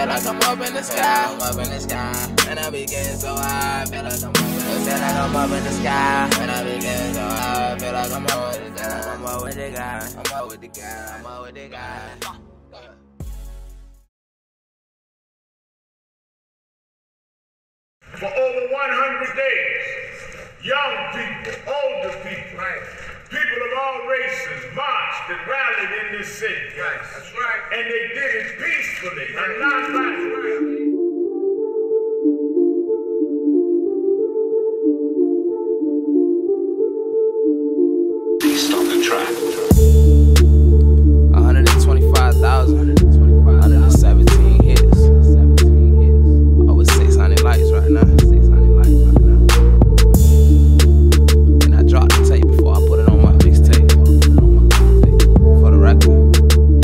feel like I'm up in the sky. I'm up in the sky, and I be getting so high. I feel like I'm up in the sky, and I be getting so high. I feel like I'm up with the guy. I'm up with the guy. I'm up with the guy. I'm up with the guy. For over 100 days, young people, older people, people of all races marched and rallied in this city. Right. That's right. And they did it peacefully and non-violently. Stop the track. 125,000. 117 hits. Over 600 likes right now. And I dropped the tape before I put it on my mixtape. For the record.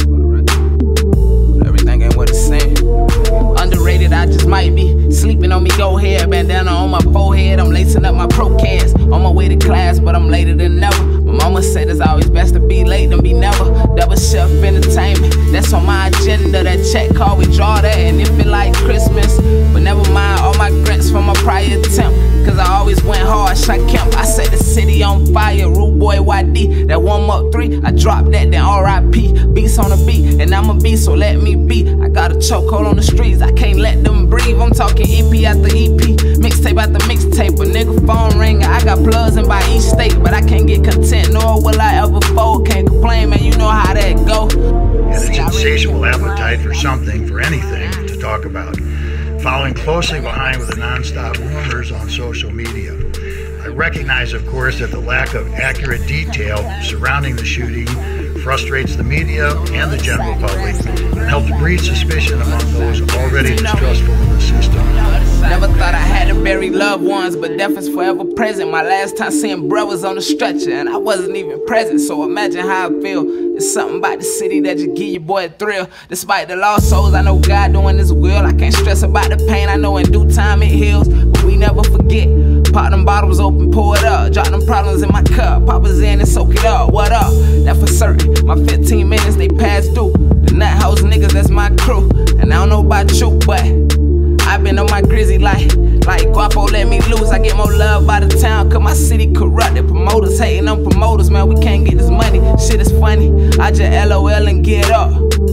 But everything ain't what it's saying. Underrated, I just might be. Sleeping on me, go ahead. Bandana on my forehead. I'm lacing up my pro cans. On my way to class, but I'm later than never. My mama said it's always best to be late than be never. Double Chef Entertainment, that's on my agenda. That check call, we draw that, and it feel like Christmas. But never mind all my grants from my prior attempt, cause I always went hard, shot camp. I set the city on fire, Rude Boy YD. That warm up 3, I dropped that, then RIP. Beats on the beat, and I'm a beast, so let me be. I got a chokehold on the streets, I can't let them breathe. I'm talking EP after EP, mixtape after mixtape. A nigga phone ring, I got plugs in by each state, but I can't get content, nor will I ever fold. Can't complain, man, you know how that go. And it's insatiable appetite for something, for anything to talk about. Following closely behind with the non-stop rumors on social media. I recognize, of course, that the lack of accurate detail surrounding the shooting frustrates the media and the general public and helps breed suspicion among those already distrustful of the system. Never thought I had to bury loved ones, but death is forever present. My last time seeing brothers on the stretcher, and I wasn't even present, so imagine how I feel. It's something about the city that just give your boy a thrill. Despite the lost souls, I know God doing his will. I can't stress about the pain, I know in due time it heals, but we never forget. Pop them bottles open, pour it up. Drop them problems in my cup, pop us in and soak it up. What up? That for certain. My 15 minutes, they passed through. The nut house niggas, that's my crew. And I don't know about you, but I've been on my grizzy like Guapo let me loose. I get more love out of town, cause my city corrupted. Promoters hating on promoters, man, we can't get this money. Shit is funny, I just LOL and get up.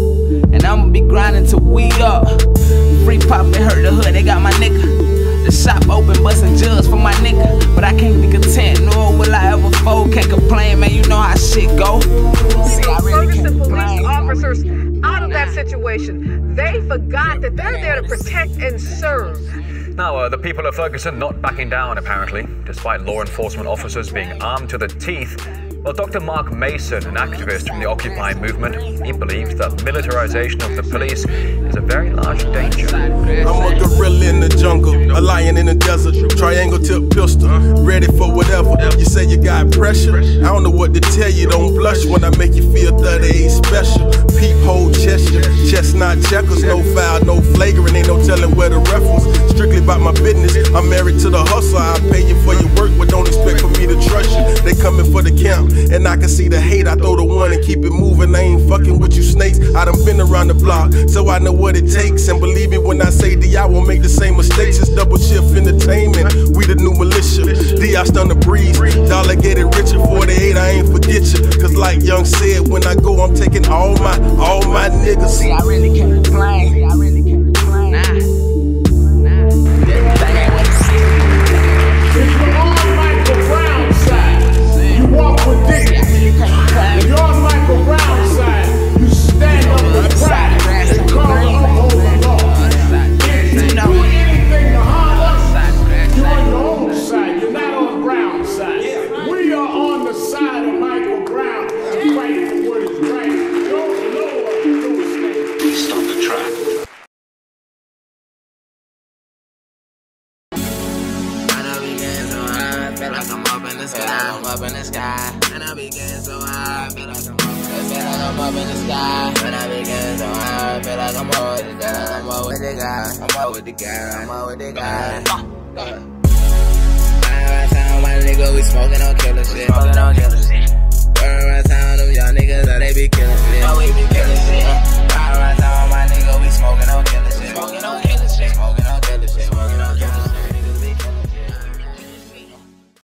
And I'ma be grinding till we up. Free pop and hurt the hood, they got my nigga. The shop open, bustin' jugs for my nigga. But I can't be content, nor will I ever fold. Can't complain, man, you know how shit go. See, I really Ferguson police officers out of that situation. They forgot that they're there to protect and serve. Now, the people of Ferguson not backing down, apparently, despite law enforcement officers being armed to the teeth. Well, Dr. Mark Mason, an activist from the Occupy movement, he believes that militarization of the police is a very large danger. I'm a gorilla in the jungle, a lion in the desert, triangle tip pistol, ready for whatever. You say you got pressure, I don't know what to tell you. Don't blush when I make you feel 38 special. Peephole Cheshire, chestnut checkers, no foul, no flagrant, ain't no telling where the ref was. Strictly about my business, I'm married to the hustle. I pay you for your work, but don't expect for me to trust you. They coming for the camp, and I can see the hate. I throw the one and keep it moving. I ain't fucking with you snakes. I done been around the block, so I know what it takes. And believe me when I say D.I. won't make the same mistakes. It's Double Shift Entertainment, we the new militia. D.I. stun the breeze, dollar get it richer. 48, I ain't forget you. Cause like Young said, when I go, I'm taking all my niggas. See, I really can't complain. If you're on Michael Brown's side, you walk with dignity. If you're on Michael Brown's side, you stand up with pride and call the uphold the law. If you do anything to harm us, you're on your own side. You're not on Brown's side. We are on the side of Michael Brown, fighting for what is right. Don't know what you do. Stop the track. I feel like I'm up in the sky, I'm up in the sky, and I be getting so high. I feel like I'm up in the sky, and I be getting so high. I feel like I'm up with the guy, I'm up with the guy, I'm up with the guy, I'm up with the guy. My nigga, we smoking on killer shit.